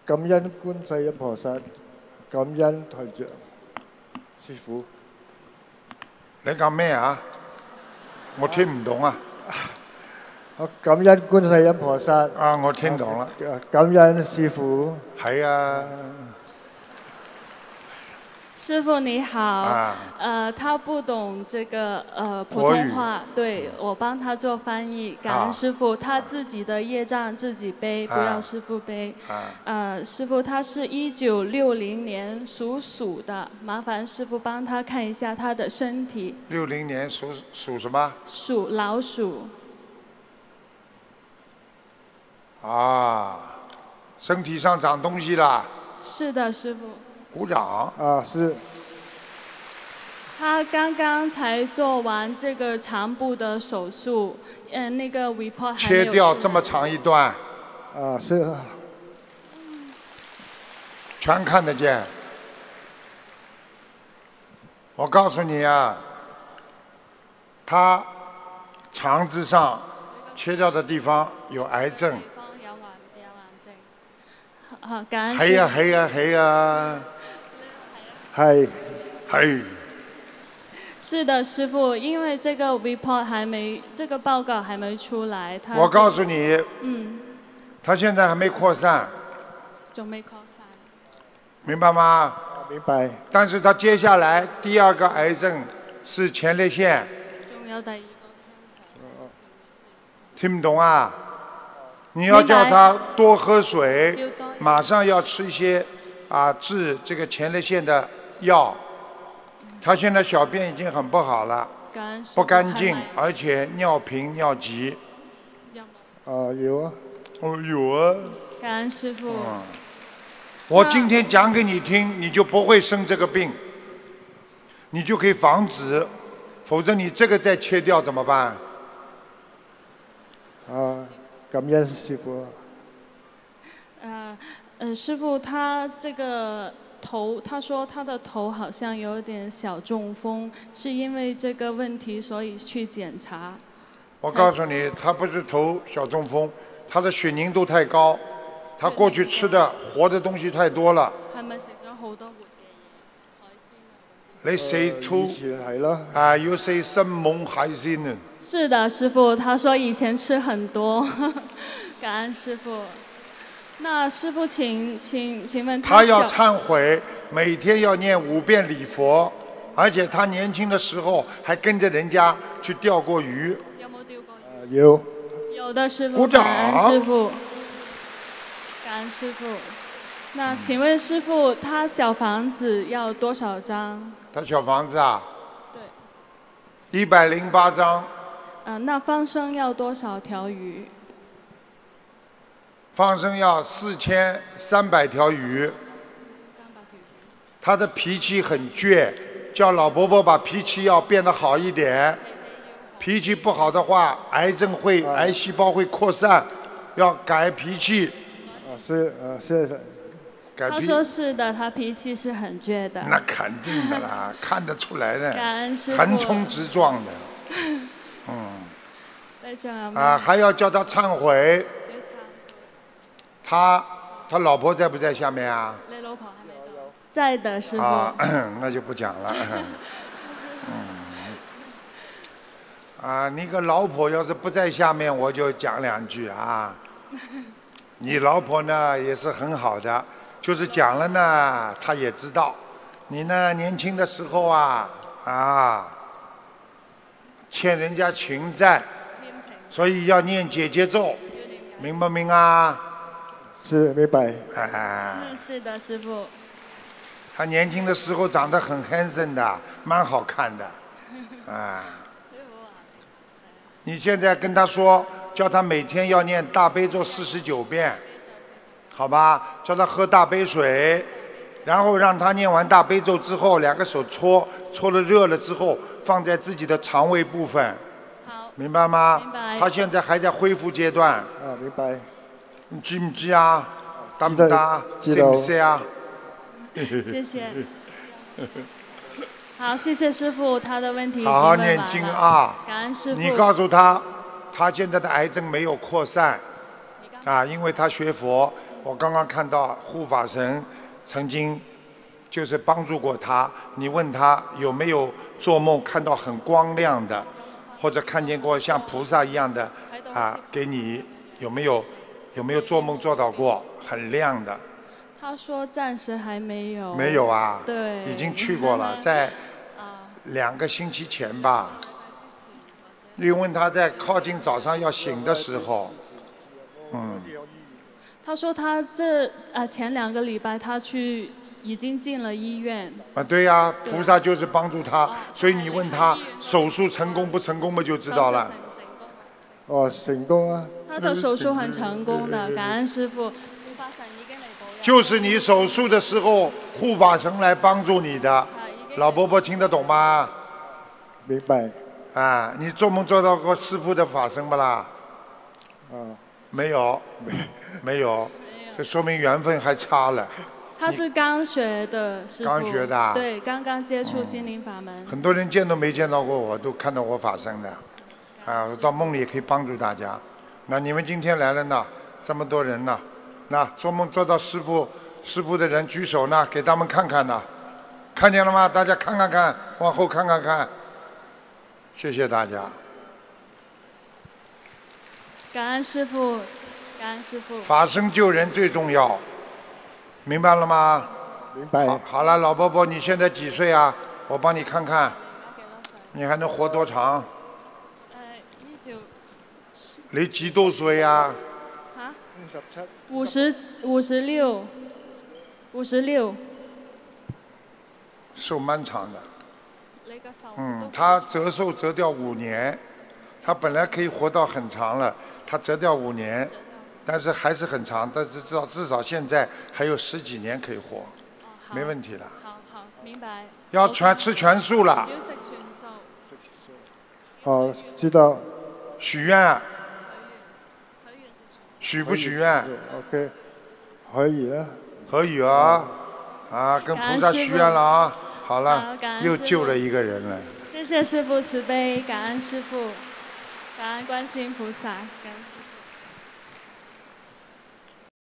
感恩觀世音菩薩，感恩台長師傅。 你講咩啊？我聽唔懂啊。 感恩觀世音菩薩。 啊，我聽懂了。 感恩師傅。 係啊。 师傅你好，他不懂这个普通话，对我帮他做翻译。感恩师傅，他自己的业障自己背，不要师傅背。师傅他是1960年属鼠的，麻烦师傅帮他看一下他的身体。 60年属什么？ 属老鼠。 啊，身体上长东西了。 是的，师傅。 鼓掌啊！是。 他刚刚才做完这个肠部的手术，那个 report 还没有切掉这么长一段。 啊，是啊。 全看得见。我告诉你啊，他肠子上切掉的地方有癌症。 感恩係啊係啊係啊。 係。 係。 是的，师傅，因为这个 report 这个报告还没出来， 我告诉你，他现在还没扩散。 仲未扩散。 明白吗？ 明白。 但是他接下来第2个癌症是前列腺。 仲有第2个。 听不懂啊？你要叫他多喝水，马上要吃一些治这个前列腺的药。他现在小便已经很不好了，不干净，而且尿频尿急。 有啊。 哦，有啊。 感恩师傅。 我今天讲给你听，你就不会生这个病，你就可以防止，否则你这个再切掉怎么办？ 感恩师傅。 师傅，他这个头，他说他的头好像有点小中风，是因为这个问题所以去检查。 我告诉你，他不是头小中风，他的血凝度太高，他過去吃的活的東西太多了。 係咪食咗好多活嘅嘢？海鮮啊？ 你食粗係咯。 要食生猛海鮮啊！ 是的，師傅，他說以前吃很多，感恩師傅。那師傅請問他要懺悔，每天要念5遍禮佛，而且他年輕的時候還跟着人家去釣過魚。 有冇釣過魚？ 有。 有的師傅， 鼓掌。 感恩師傅，感恩師傅。那請問師傅，他小房子要多少張？ 他小房子啊？ 對。 108張。 那放生要多少條魚？ 放生要4300條魚。他的脾氣很倔，叫老伯伯把脾氣要變得好一點。脾氣不好的話，癌細胞會擴散，要改脾氣。 是。 他說是的，他脾氣是很倔的。 那肯定的啦，看得出來的。 感恩師父。 橫衝直撞的。還要叫他懺悔。他老婆在不在下面啊？ 你老婆還沒到。在的，師傅。 那就不講了。你個老婆要是不在下面，我就講兩句啊。你老婆呢也是很好的，就是講了呢，她也知道。你呢年輕的時候欠人家情債，所以要念姐姐咒，明不明啊？ 是，明白。 是的，師傅。 他年輕的時候長得很 handsome 的，蠻好看的。你現在跟他說，叫他每天要念大悲咒49遍，好吧？叫他喝大杯水，然後讓他念完大悲咒之後，2個手搓了熱了之後，放在自己的腸胃部分。 好。 明白嗎？ 明白。 他現在還在恢復階段。 明白。 你知唔知啊？得唔得？識唔識啊？ 謝謝。好，謝謝師傅，他的問題已經問好好完了。 念經啊！ 感恩師傅。 你告訴他，他現在的癌症沒有擴散， 啊，因为他学佛，我刚刚看到护法神曾经就是帮助过他。你问他有没有做梦看到很光亮的，或者看见过像菩萨一样的啊？给你有没有做梦做到过很亮的？ 他说暂时还没有。 没有啊？ 对。 已经去过了，在2个星期前吧。你问他在靠近早上要醒的时候， 他说他前2个礼拜他已经进了医院。 啊，对呀，菩萨就是帮助他，所以你问他手术成功不成功嘛，就知道了。 哦，成功啊！ 他的手术很成功的，感恩师父。 就是你手术的时候，护法神来帮助你的。老伯伯听得懂吗？ 明白。 啊，你做梦做到过师父的法身不啦？没有，没有，这说明缘分还差了。 他是刚学的师父。 刚学的。 对，刚刚接触心灵法门。 很多人见都没见到过我，都看到我法身的。啊，到梦里也可以帮助大家。那你们今天来了呢，这么多人呢，那做梦做到师父的人举手呢，给他们看看呢，看见了吗？大家看看看，往后看看看。谢谢大家。 感恩师父，感恩师父。 法身救人最重要，明白了吗？ 明白。 好了，老伯伯，你现在几岁啊？我帮你看看，你还能活多长？你几多岁啊 ？56。 寿蛮长的。他折寿折掉5年，他本来可以活到很长了，他折掉5年，但是还是很长，但是至少现在还有10几年可以活，没问题了。 好，明白。 要吃全素了。 要食全素。 好，知道。 许愿。许不许愿 ？OK， 可以啊。 可以啊，跟菩萨许愿了啊。好了，又救了一个人了。 谢谢师父慈悲，感恩师父，感恩观世音菩萨，感恩师父。